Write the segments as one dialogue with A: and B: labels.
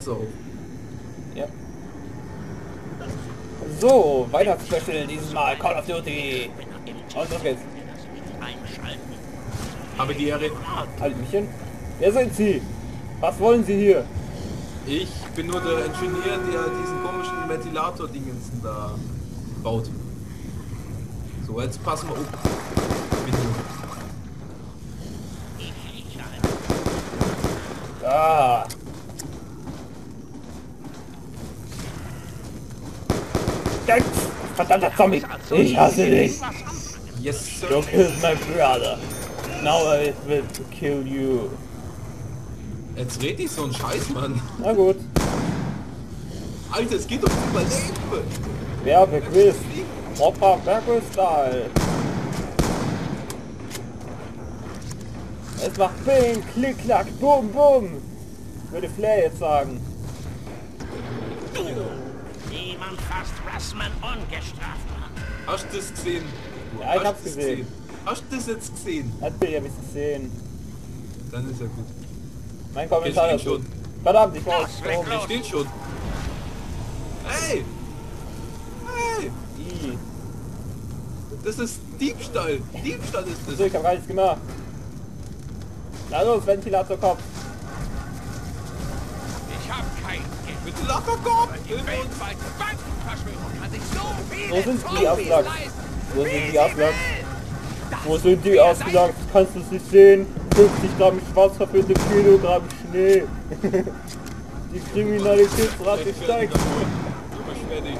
A: So.
B: Ja. So, Weihnachtsspecial dieses Mal, Call of Duty. Und los geht's.
A: Habe die Ehre.
B: Hallöchen. Wer sind Sie? Was wollen Sie hier?
A: Ich bin nur der Ingenieur, der diesen komischen Ventilator-Dingensen da baut. So, jetzt passen wir auf. Bitte.
B: Ah. Verdammter Zombie! Ich hasse dich!
A: Yes, sir.
B: You killed my brother. Now I will kill you.
A: Jetzt red ich so ein Scheiß, Mann.
B: Na gut.
A: Alter, es geht ums Überleben.
B: Werbequiz. Proper Werbe-Style. Es macht Bing, Klick, Klack, Bum, Bum. Würde Flair jetzt sagen.
C: Niemand fasst Russman ungestraft.
A: Hast du das gesehen?
B: Ja, ich
A: Hast
B: hab's
A: du das
B: gesehen.
A: Hast du das jetzt gesehen?
B: Natürlich hab ich's gesehen.
A: Dann ist ja gut.
B: Mein Kommentar
A: Ich steht
B: dazu.
A: schon.
B: Verdammt, ich brauch
A: Hier steht schon. Hey! Hey!
B: I.
A: Das ist Diebstahl. Diebstahl ist
B: So,
A: das.
B: ich hab gar nichts gemacht. Na los, Ventilatorkopf.
C: Ich hab kein Geld.
A: Ventilatorkopf!
C: Die weltweite Bankenverschwörung kann sich so viel
B: Wo sind die Auslachs? Wo sind die Auslachs? Wo sind die Auslachs? Kannst du sie sehen? 50 Gramm Schwarz für eine Kilogramm Schnee. Die Kriminalitätsrate steigt.
A: Überschwellig.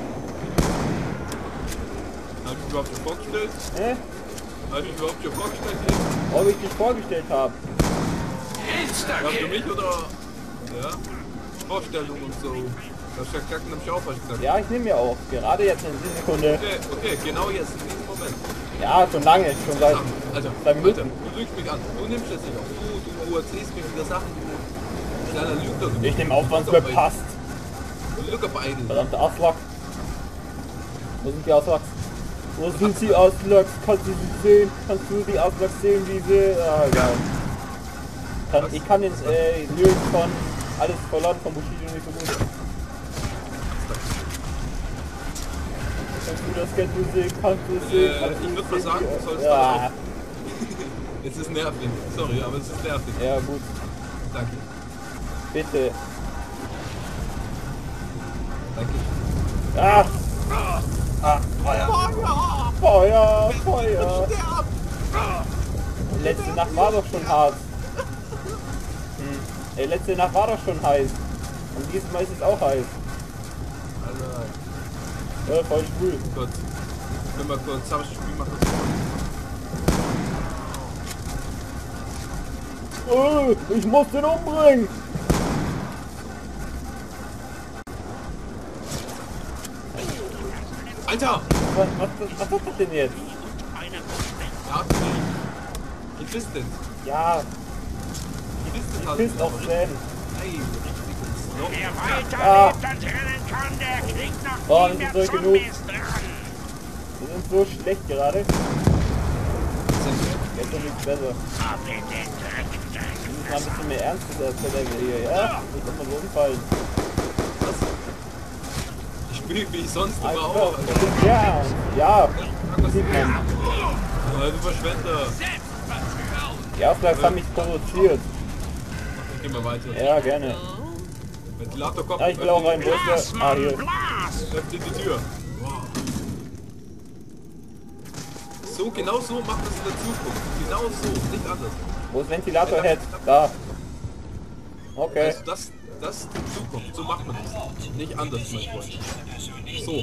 A: Hab ich überhaupt schon vorgestellt?
B: Hä?
A: Hab ich überhaupt schon vorgestellt?
B: Ob ich dich vorgestellt habe?
A: Hast du mich oder? Ja? Vorstellung und so. Das ist ja kacken am Schaufer gesagt.
B: Ja, ich nehme mir auch. Gerade jetzt in dieser Sekunde.
A: Okay, genau jetzt in diesem Moment.
B: Ja, schon lange. Schon seit
A: Alter,
B: 2 Minuten.
A: du lügst mich an. Du nimmst das nicht auf. Du erzählst mir wieder Sachen. Du kleiner Lügner. Du.
B: Ich nehme auf, wann es mir passt.
A: Lückerbeidel.
B: Verdammte Auslachs. Wo sind die Auslachs? Wo sind die Auslachs? Kannst du sie sehen? Kannst du die Auslachs sehen, wie sie... Ah, egal. Ich kann den Lyrics von Alles verloren von Bushido nicht so gut. Kannst du das Geld sehen? Kannst du es sehen?
A: Ich würde mal sagen, du sollst
B: Ja,
A: Es ist nervig. Sorry, aber es ist nervig.
B: ja gut.
A: Danke.
B: Bitte.
A: Danke.
B: Ah! Feuer! Feuer! Feuer! Letzte Nacht war doch schon hart. Letzte Nacht war doch schon heiß. Und dieses Mal ist es auch heiß.
A: Alter,
B: Ja, voll schwul.
A: Gott. Wenn wir kurz das Spiel machen.
B: Ich muss den umbringen!
A: Alter!
B: Was ist das denn jetzt?
A: Ja, ich bist denn?
B: Ja,
A: Ich bist denn halt.
B: pisst auf Sam.
A: Nein,
C: Wer
B: Ah.
C: weiterlebt und rennen kann, der kriegt noch
B: Oh,
C: viel
B: das ist
C: mehr
B: so genug.
C: Zombies dran.
B: Wir sind so schlecht gerade. Jetzt ist nichts besser.
C: Ab in den Dreck.
B: Wir müssen mal ein bisschen mehr Ernst erzählen hier, ja? Nicht immer so umfallen.
A: Ich spiele wie ich sonst immer
B: Einfach,
A: auch.
B: ja, ja, sieht man.
A: Du Verschwender.
B: Die Auflags haben mich provoziert.
A: Gehen wir weiter.
B: Ja, gerne.
A: Ventilator kommt.
B: Ja, ich will auch rein. Wo ist der? Ah, hier.
C: Blas!
A: Öffnet die Tür. So, genau so macht das in der Zukunft. Genau so, nicht anders.
B: Wo ist Ventilator-Head? Da. Okay.
A: Also das ist die Zukunft. So macht man das. Nicht anders, mein Freund. So.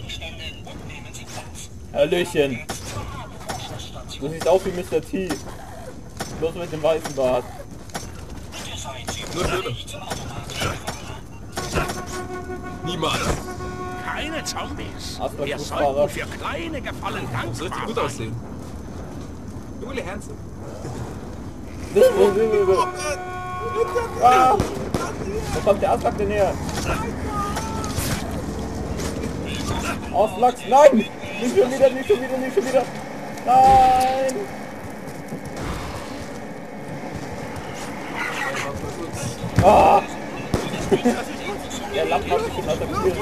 B: Hallöchen. Du siehst aus wie Mr. T. Bloß mit dem weißen Bart.
A: Nur schöner. Niemals.
C: Keine Zombies.
B: Astra
C: Wir
B: Fußfahrer.
C: sollten für kleine Gefallen
A: Das soll richtig
C: dankbar
A: gut
C: sein.
A: aussehen. Junge Herzen.
B: Ah! Wo kommt der Auslachs denn her? Auslachs, nein! Nicht schon wieder, nicht schon wieder, nicht schon wieder! Nein! Ah! Der Lapp hat mich schon attackiert.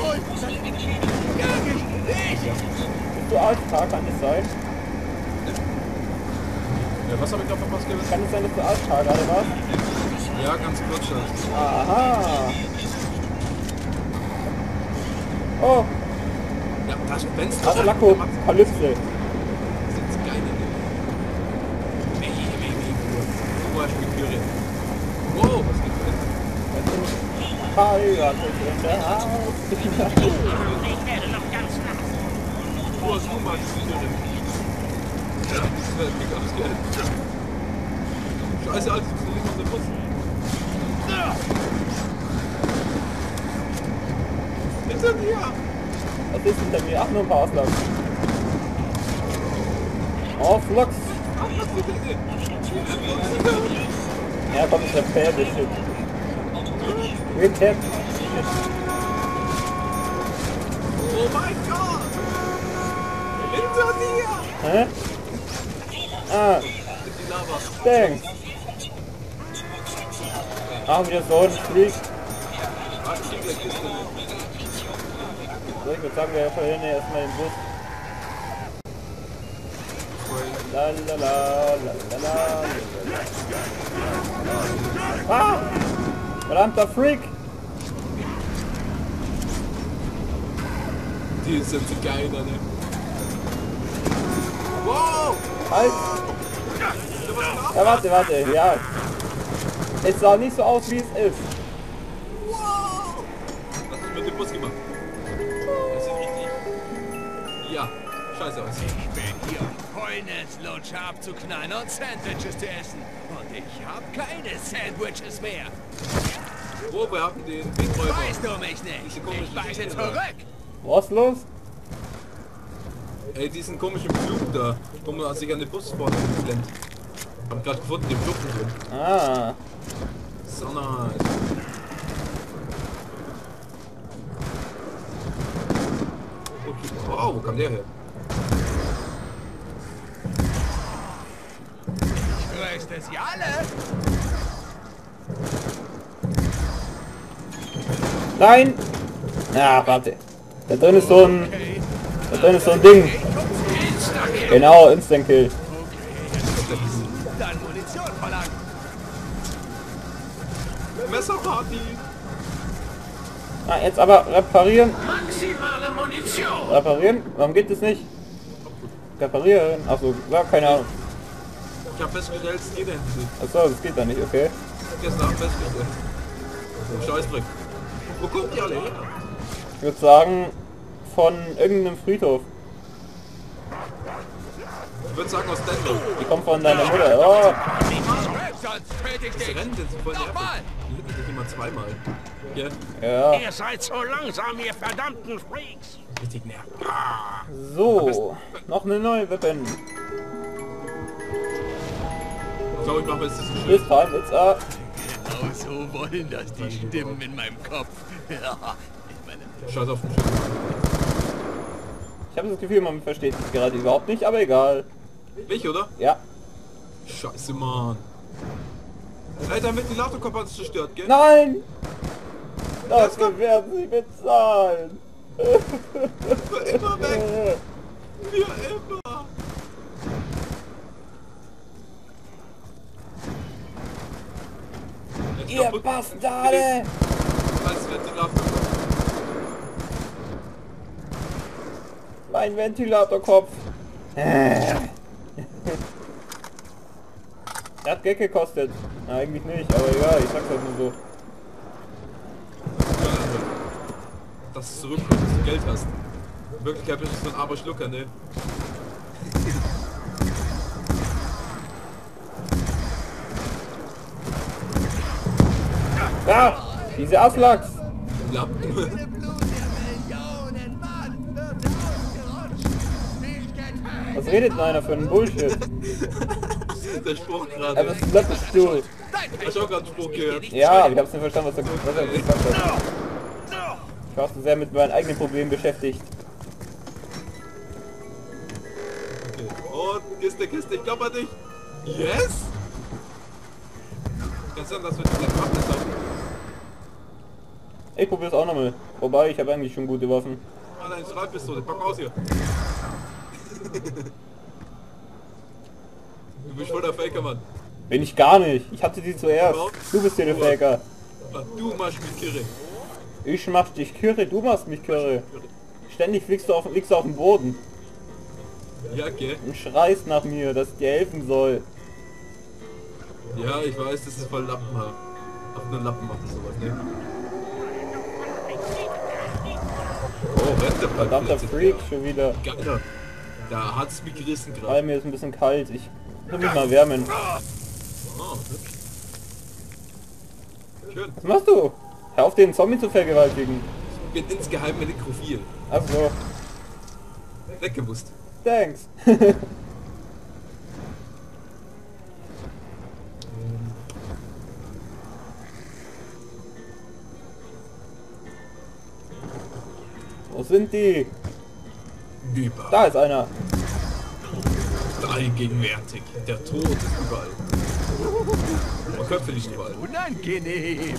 B: Bist du AFK, kann es sein?
A: Ja, was habe ich da verpasst gewesen?
B: Kann es sein, dass du AFK gerade warst?
A: Ja, ganz kurz schon.
B: Aha. Oh,
A: Ja, das Fenster.
B: Apokalypse.
A: Das ist geil, ne? Oh, ich bin Kyrie. Wow, was geht denn?
B: Heirat in der Haus.
C: Ich werde noch ganz nass.
A: Oh, so mal Kyrie. Ja, das wäre mega geil. Scheiße, Alter, du liegst auf der Bus. Hinter dir!
B: Was ist hinter mir? Ach, nur ein paar Auslagen. Oh, Flux.
A: Ach, was ist denn?
B: Ja, komm, ich repair this shit. Repair.
A: Oh mein Gott! Hinter dir!
B: Hä? Ah,
A: Die Lava.
B: thanks. Ah, wieder so ein Flieg.
A: Warte, ich krieg gleich Kiste.
B: So, ich würde sagen, wir verlieren erstmal den Bus. La la la la la la. Ah! Verdammter Freak!
A: Die sind so geil, ne? Wow!
B: Halt! Ja, warte, ja. Es sah nicht so aus, wie es ist.
A: Wow! Was hast du mit dem Bus gemacht? Das sieht richtig... Ja, scheiße aus.
C: Ich bin hier, um Polnisch-Lutscher abzuknallen und Sandwiches zu essen. Und ich habe keine Sandwiches mehr.
A: Oh, wir haben den Wegräuber.
C: Weißt du mich nicht?
A: Diese komische
C: Ich weise
A: Geschichte.
C: zurück.
B: Was los?
A: Ey, diesen komischen Flug da, wo man sich an den Bus vorne klemmt. Hab gerade gefunden, den Flug drin.
B: Ah.
A: So nice. Okay. Wow, wo kam der her?
C: Grüßt es ja alle.
B: Nein! Ja, warte. Da drin ist so ein... Da drin ist so ein Ding.
C: Insta-Kill.
B: Genau, Instant Kill.
C: Dann Munition verlangen.
A: Messerparty!
B: Ah, jetzt aber reparieren.
C: Maximale Munition.
B: Reparieren? Warum geht das nicht? Reparieren? Achso, ja, keine Ahnung.
A: Ich hab festgestellt, es geht hinten nicht.
B: Achso, das geht da nicht, okay.
A: Ich hab gestern Abend festgestellt. Scheißdreck. Wo kommen die alle her?
B: Ich würde sagen, von irgendeinem Friedhof.
A: Ich würde sagen aus Denver.
B: Die kommt von deiner Mutter. Oh,
C: Sonst töte ich
A: Die
C: dich.
A: rennen, sind so voll nervig.
C: Nochmal.
A: Die hitten dich immer zweimal. Ja,
B: ja.
C: Ihr seid so langsam, ihr verdammten Freaks.
A: richtig nervig.
B: So, noch eine neue Weapon.
A: Ich glaube, ich mache jetzt diesen
B: This
A: Schild.
B: time it's a...
C: Genau so wollen das die Stimmen in meinem Kopf. Ich meine,
A: Scheiß auf den Schild.
B: Ich habe das Gefühl, man versteht es gerade überhaupt nicht, aber egal.
A: Ich, oder?
B: Ja.
A: Scheiße, Mann. Ey, dein Ventilatorkopf hat es zerstört, gell?
B: Nein! Dafür werden sie bezahlen.
A: Für immer weg! Für immer! Jetzt
B: Ihr
A: kaputt.
B: Bastarde!
A: Als Ventilatorkopf.
B: Mein Ventilatorkopf. Der hat Geld gekostet. Na, eigentlich nicht, aber egal, ich sag's halt nur so.
A: Dass es zurückkommt, dass du Geld hast. In Wirklichkeit bist du so ein armer Schlucker, ne?
B: Ah! Diese Aslaks!
A: Lappen.
C: Millionen Mann wird ausgerutscht. Nicht getötet.
B: Was redet denn einer für einen Bullshit?
A: Der Spruch
B: Aber
A: gerade.
B: was läppest du?
A: Hast du auch gerade einen Spruch gehört?
B: Ja, aber ich hab's nicht verstanden, was er gesagt hat. Ich war so sehr mit meinen eigenen Problemen beschäftigt.
A: Okay. Und Kiste, Kiste, ich glaub an dich. Yes! Kann sein, dass wir die gleich machen.
B: Ich probier's auch nochmal. Wobei, ich habe eigentlich schon gute Waffen.
A: Ah, deine Strahlpistole, pack aus hier. Du bist voll der Faker, Mann.
B: Bin ich gar nicht. Ich hatte die zuerst. Du bist hier der Faker.
A: Ah, du machst mich kirre.
B: Ich mach dich Kirre, du machst mich Kirre. Ständig liegst du auf dem Boden
A: Ja, gell?
B: und schreist nach mir, dass ich dir helfen soll.
A: Ja, ich weiß, das ist voll Lappenhaar. Auf einen Lappen machen sowas, ne? Oh, Rente,
B: Verdammter Freak, schon wieder.
A: Geiler. Da hat's mich gerissen
B: Weil
A: gerade.
B: mir ist ein bisschen kalt. Ich will mich mal wärmen.
A: Oh, hübsch. Schön.
B: Was machst du? Hör auf, den Zombie zu vergewaltigen.
A: Ich bin insgeheim nekrophil.
B: Ach so.
A: Weggewusst.
B: Thanks. Wo sind die?
A: Über.
B: Da ist einer.
A: Allgegenwärtig. Der Tod ist überall. Man Köpfe nicht überall.
C: Unangenehm.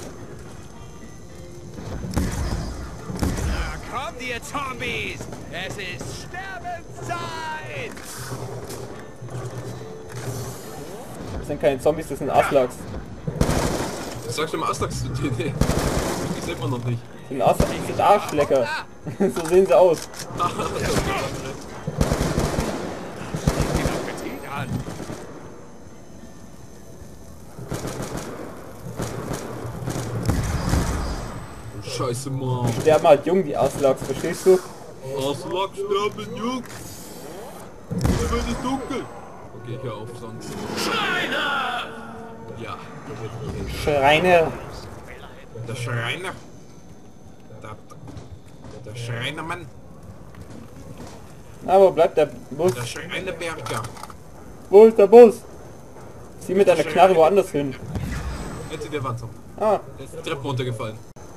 C: Na, kommt ihr Zombies! Es ist Sterbenszeit!
B: Das sind keine Zombies, das sind Aslaks.
A: Was sagst du mal Aslaks zu dir? Nee. Ich sieht man noch nicht.
B: Das sind Arschlecker. So sehen sie aus.
A: Ah,
C: Den Appetit an!
A: Scheiße, Mann.
B: Sterben halt jung, die Aslaks, verstehst du?
A: Aslak sterben, Jung. Oder wird es dunkel? Okay, hör auf, sonst. Schreiner! Ja,
B: Schreiner.
A: der Schreiner. Der Schreinermann.
B: Na, wo bleibt der Bus?
A: Der Schreinerberger.
B: Wo ist der Bus? Sieh mit deiner Knarre woanders hin.
A: Hinter der Wand.
B: Ah,
A: Der ist die Treppen runtergefallen.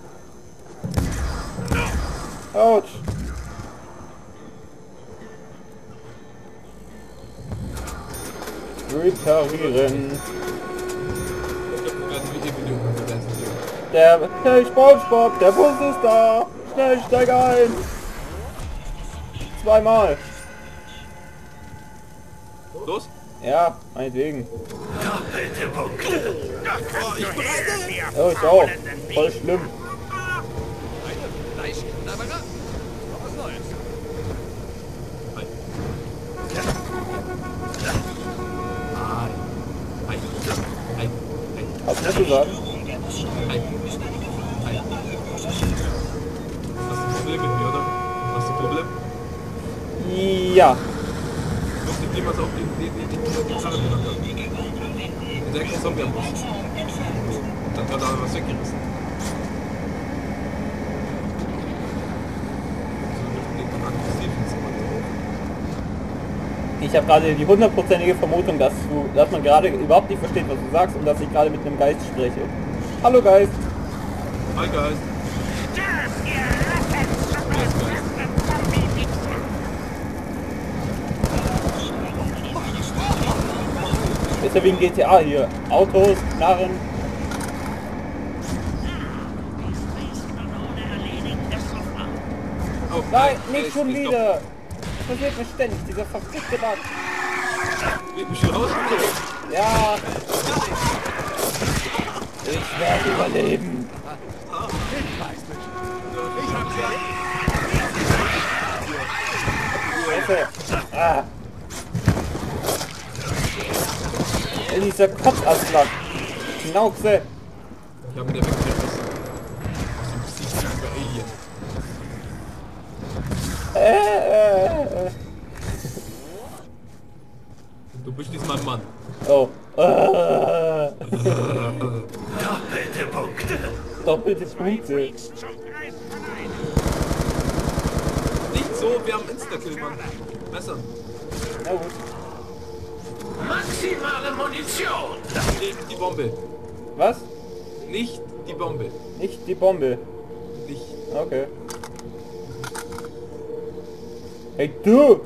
B: ouch. Reparieren. Hey SpongeBob, der Bus ist da. Schnell, steig ein. Zweimal.
A: Los?
B: Ja, meinetwegen.
A: Oh, ich brenne!
B: Oh, ich auch. Voll schlimm.
C: Fleischknabberer? Noch was Neues.
B: Was musst du sagen?
A: Hast du ein Problem mit mir, oder? Hast du ein Problem?
B: Ja.
A: Du musst nicht jemals auf die Gitarre benannt haben. Der kein Zombie am Bus. Dann hat er was weggerissen.
B: Ich habe gerade die hundertprozentige Vermutung, dass man gerade überhaupt nicht versteht, was du sagst und dass ich gerade mit einem Geist spreche. Hallo Geist.
A: Hi Geist.
B: Ist ja wie in GTA hier. Autos, Knarren.
A: Oh,
B: Nein,
A: er
B: nicht
A: ist
B: schon
A: nicht
B: wieder. Das passiert mir ständig, dieser verfickte Bug.
A: doch- Ich bin schon rausgekommen.
B: Ja. Ich werde überleben. Scheiße. Ah. In dieser Kotzaslak. Schnauze.
A: Ich hab ihn ja weggerissen. Aus dem Sieg über Alien. Du bist diesmal ein Mann.
B: Oh.
C: Doppelte Punkte.
B: Doppelte Punkte.
A: Nicht so, wir haben Insta-Kill, Mann. Messer.
B: Na gut.
C: Maximale Munition.
A: Nicht die Bombe.
B: Was?
A: Nicht die Bombe.
B: Nicht die Bombe.
A: Nicht.
B: Okay. Hey du!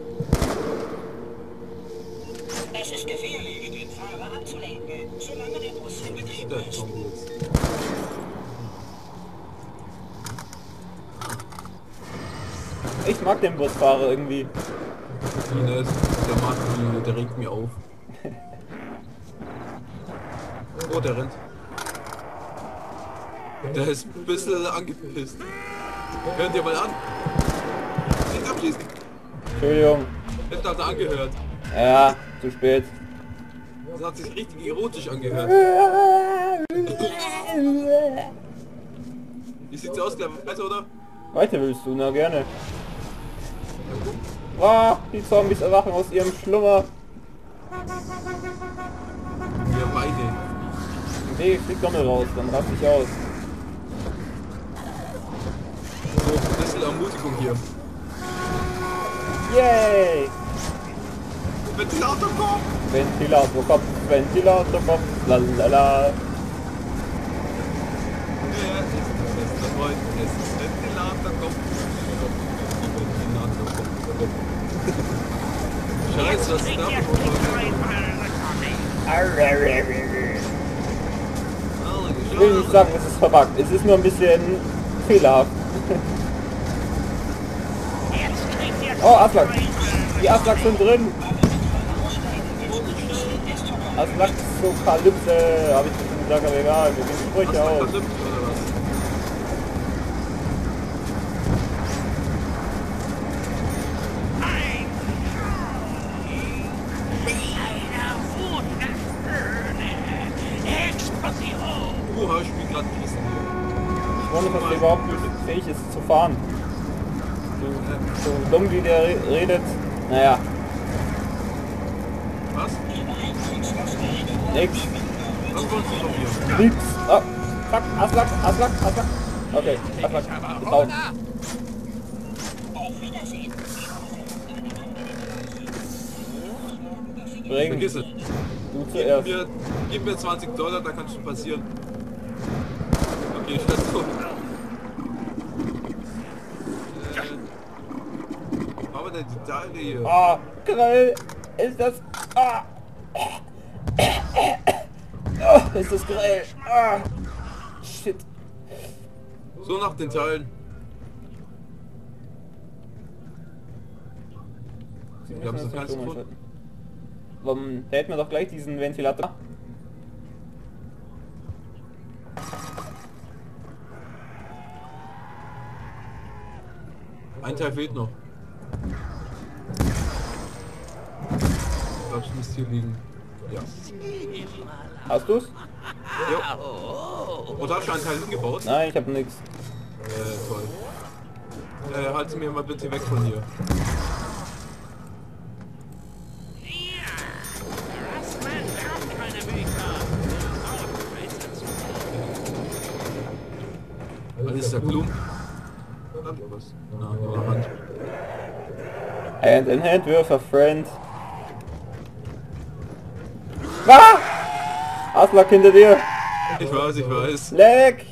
D: Es ist gefährlich, den Fahrer abzulenken, solange der Bus in Betrieb
A: Der
D: ist.
A: Zombie jetzt.
B: Ich mag den Busfahrer irgendwie.
A: Die nicht. Der regt mir auf. Oh, der rennt. Der ist ein bisschen angepisst. Hört ihr mal an. Nicht abschießen.
B: Entschuldigung.
A: Jetzt hat er angehört.
B: Ja, zu spät.
A: Das hat sich richtig erotisch angehört. Wie sieht's aus, der Weiter, oder?
B: Weiter willst du? Na gerne. Ah, die Zombies erwachen aus ihrem Schlummer.
A: Wir beide.
B: Nee, flieg doch mal raus, dann raste ich aus.
A: So, ein bisschen Ermutigung hier.
B: Yay!
A: Ventilator kommt!
B: Ventilator kommt, Ventilator kommt, lalala.
A: Der ist der beste Freund, es ist Ventilator kommt. Ventilator kommt. Scheiße, was ist da?
B: Ich will nicht sagen, es ist verbuggt, es ist nur ein bisschen fehlerhaft. Oh, Aslak! Die Aslaks sind drin! Aslak-Sokalypse, habe ich schon gesagt, aber egal, wir gehen die Sprüche aus.
A: Ich spiele gerade Kissen hier.
B: Ich wundere, dass der überhaupt fähig ist zu fahren. So dumm wie der redet. Naja.
A: Was?
B: Nix.
A: Was wolltest du von mir?
B: Nix. Oh, fuck, Aslak. Okay, Aslak. Ist raus. Bring.
A: Vergiss es.
B: Du zuerst.
A: Gib mir $20, da kannst du passieren. Okay, ich lass so. Aber der die Teile hier.
B: Ah, Grill. Ist das... Ah. Oh, ist das Grill. Ah. Shit.
A: So nach den Teilen. Wir haben es keins gefunden.
B: Warum hält man doch gleich diesen Ventilator?
A: Ein Teil fehlt noch. Ich glaube, es müsste hier liegen. Ja.
B: Hast du's?
A: Ja. Und hast du einen Teil hingebaut?
B: Nein, ich hab nix.
A: Toll. Halte mir mal bitte weg von hier. Was ist der Klump? Was? Na, nur Hand.
B: Hand in Hand with a friend. Ah! Aslak hinter dir!
A: Ich weiß.
B: Leg!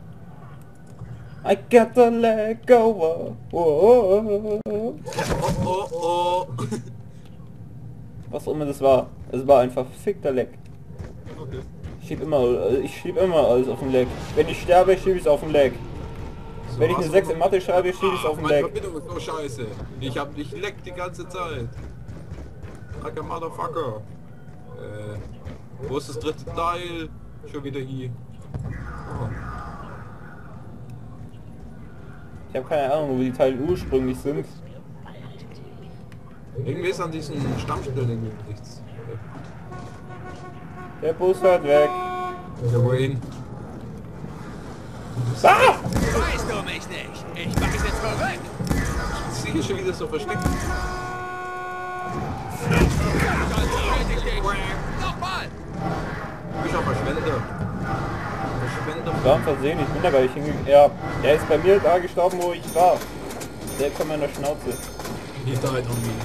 B: I got the leg over. Whoa.
A: Oh.
B: Was auch immer das war. Es war einfach fickter Leg.
A: Okay.
B: Ich schieb immer alles auf den Leg. Wenn ich sterbe, schieb ich's auf den Leg.
A: So,
B: Wenn ich eine 6 in Mathe schreibe, schieb ich's auf den
A: meine
B: Leg.
A: Verbindung ist so scheiße. Ich leck die ganze Zeit. Like a motherfucker. Wo ist das dritte Teil? Schon wieder hier. Oh.
B: Ich habe keine Ahnung, wo die Teile ursprünglich sind.
A: Irgendwie ist an diesen Stammstellen irgendwie nichts.
B: Der Bus fährt weg.
A: Der Wayne.
B: Ah!
C: Weißt du mich nicht? Ich weise zurück.
A: Ich sehe hier schon wieder so versteckt.
C: Nochmal!
A: Ich bin auch Verschwender.
B: War versehen, ich bin da gar nicht hingegangen. Ja, der ist bei mir da gestorben, wo ich war. Selbst an meiner Schnauze.
A: Hier da halt irgendwie.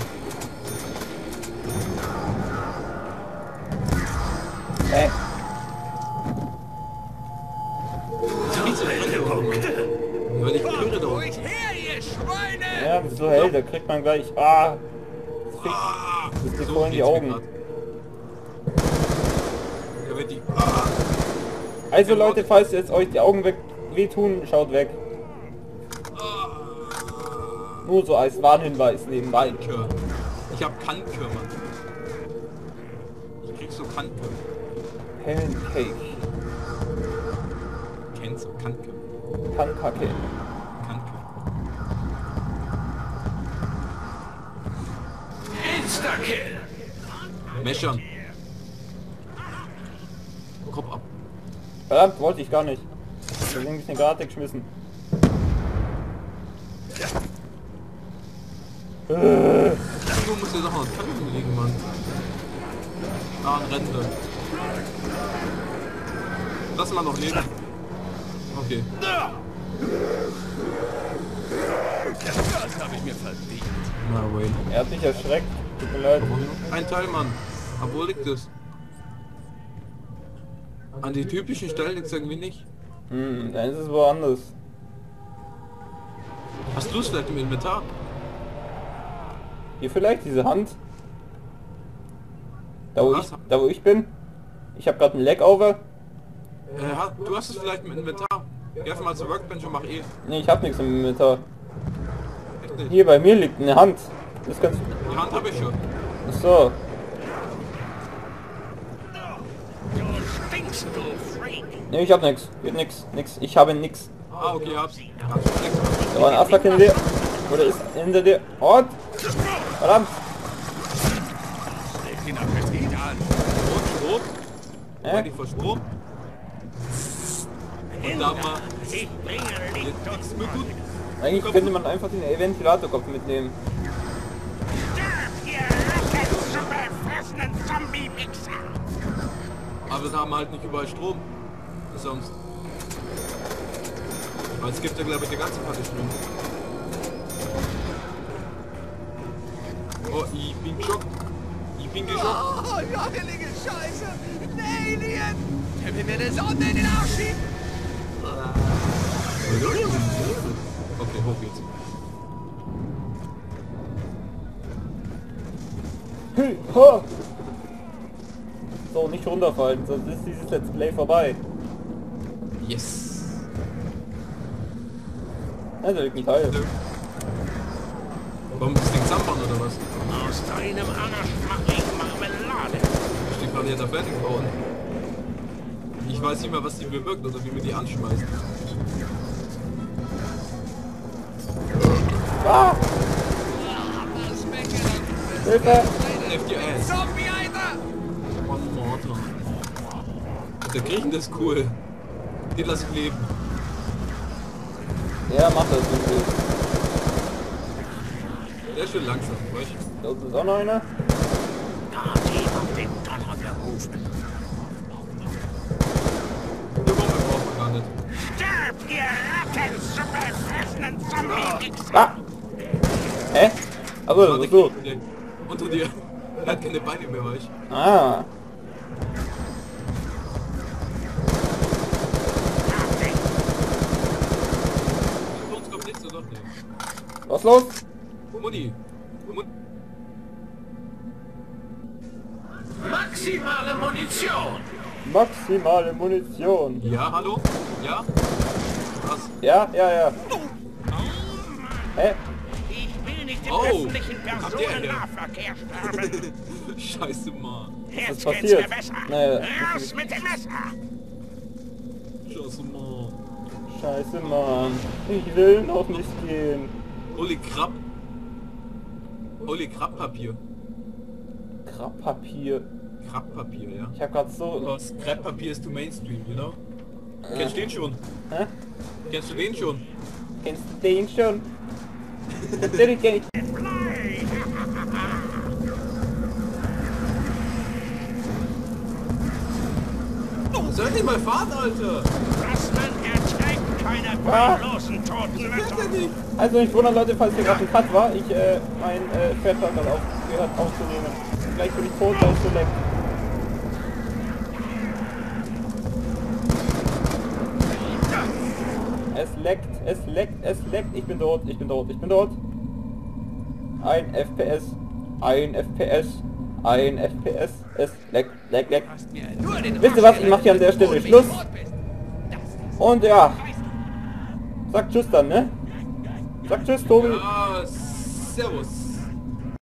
A: Weil ich höre doch.
C: Ruhig her, ihr Schweine!
B: Ja, das ist so hell, da kriegt man gleich... Ah! Das fickt. Das geht voll in die Augen.
A: Ja, wenn die...
B: Also Leute, falls jetzt euch die Augen wehtun, schaut weg. Nur so als Warnhinweis nebenbei.
A: Kanke. Ich hab Kanke, Mann. Ich krieg so Kanke.
B: Pancake.
A: Kennst du Kanke?
B: Pankake.
A: Kanke.
C: Insta-Kill.
A: Messern. Kopf ab.
B: Verdammt, wollte ich gar nicht. Deswegen ein bisschen gerade geschmissen.
A: Irgendwo muss ja noch mal Kanten liegen, Mann. Ah, ein Rente. Lass mal noch leben. Okay.
C: Das habe ich mir verdient.
A: Na, wait.
B: Er hat mich erschreckt. Tut mir leid.
A: Ein Teil, Mann. Aber wo liegt es? An die typischen Stellen liegt es irgendwie nicht.
B: Hm, dann ist es woanders.
A: Hast du es vielleicht im Inventar?
B: Hier vielleicht diese Hand. Da wo,
A: Was?
B: da wo ich bin. Ich habe gerade einen Lag over.
A: Du hast es vielleicht im Inventar. Geh einfach mal zur Workbench und mach eh.
B: Nee, ich habe nichts im Inventar.
A: Echt nicht.
B: Hier bei mir liegt eine Hand. Das kannst
A: Die Hand habe ich schon.
B: Ach so.
C: Du stinkst, du Freak.
B: Nee, ich hab nix. Geht nix. Nix. Ich habe nix.
A: Ah, okay, hab's. Hab's schon längst.
B: Da war ein Aslak hinter dir. Oder ist hinter dir. Ort! Verdammt!
C: Leg ihn Appetit an.
A: Strom.
B: Hä?
A: Die vor Strom. Und da mal.
C: Ich bringe Licht und
A: Nichts mehr gut.
B: Eigentlich könnte man einfach den Ventilatorkopf mitnehmen.
C: Sterb, ihr Rattensuppe-fressenden Zombie-Wichser.
A: Aber wir haben halt nicht überall Strom. Sonst. Weil es gibt ja glaube ich die ganze Karte Strom. Oh, ich bin geschockt. Ich bin geschockt.
C: Oh, joddelige Scheiße. Ein Alien. Der will mir eine Sonne in den Arsch schieben.
A: Okay, hoch geht's.
B: Hey, ha! So, nicht runterfallen, sonst ist dieses Let's Play vorbei.
A: Yes.
B: Ja, da liegt ein Teil.
A: Warum das Ding zampern oder was?
C: Aus deinem Arsch mach ich Marmelade.
A: Ich stehe gerade hier da fertig bauen. Ich weiß nicht mehr, was die bewirkt oder wie man die anschmeißt.
B: Ah!
C: Das Meckern.
B: Hilfe!
A: FDS.
C: Zombie, Alter.
A: One more time. Der Griechen ist cool. Den lass ich leben.
B: Ja, mach das wirklich.
A: Der ist schön langsam, weißt du?
B: Da unten ist auch noch einer.
C: Da hat jemand den Donner gerufen.
A: Die Bombe braucht man gar nicht.
C: Sterb, ihr Rattensuppe-fressenden Zombie-Wichser.
B: Ah! Hä? Aber
A: Warte,
B: so.
A: Griechen, unter dir. Er hat keine Beine mehr, weißt du?
B: Ah!
A: Für uns kommt nichts, oder? Nee.
B: Was los?
A: Mutti.
C: Maximale Munition.
B: Maximale Munition.
A: Ja, hallo? Ja? Was?
B: Ja, ja, ja. Hä?
C: Ich will nicht im
A: Oh,
C: öffentlichen
A: wo kommt der her?
C: Personennahverkehr sterben.
A: Scheiße, Mann.
C: Jetzt
B: ist
C: geht's
B: passiert?
C: mir besser.
B: Naja,
C: Raus mit dem Messer.
A: Scheiße, Mann.
B: Scheiße, Mann. Ich will noch nicht gehen.
A: Holy Krab. Holy Krabpapier.
B: Krabpapier.
A: Krabpapier, ja.
B: Ich hab grad so...
A: Because Krabpapier ist too mainstream, you know? Kennst du den schon?
B: Hä?
A: Kennst du den schon?
B: Kennst du den schon? Natürlich kenn ich.
A: Soll ich mal fahren, Alter?
C: Das man erträgt keine
B: Ah.
C: beinlosen toten
A: Fährt
C: Mütter.
A: der nicht?
B: Also nicht wundern Leute, falls hier gerade ein Cut war. Ich mein Pferd hat gerade aufgehört aufzunehmen. Gleich bin ich tot, weil es so leckt. Es leckt, es leckt, es leckt. Ich bin tot, ich bin tot, ich bin tot. Ein FPS, ein FPS, ein FPS. Es leckt, leckt, leckt.
C: Hast mir nur den
B: Wisst ihr was? Ich mache hier an der Stelle
C: Arsch
B: Schluss.
C: tot bist. Das ist
B: Und ja, sagt Tschüss dann, ne? Sag tschüss, Tobi.
A: Ja, servus.